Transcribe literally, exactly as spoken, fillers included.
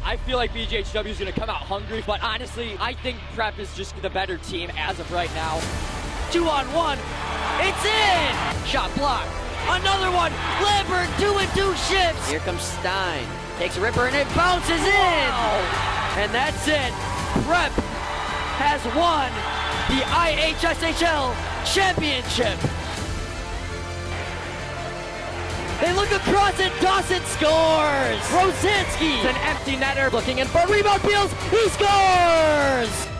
I feel like B G H W is going to come out hungry, but honestly, I think Prep is just the better team as of right now. Two on one. It's in! Shot blocked. Another one. Lambert, two and two shifts. Here comes Stein. Takes a ripper and it bounces in. Wow. And that's it. Prep has won the I H S H L championship. They look across and Dawson scores. Rosinski, an empty netter, looking in for a rebound. Fields, he scores.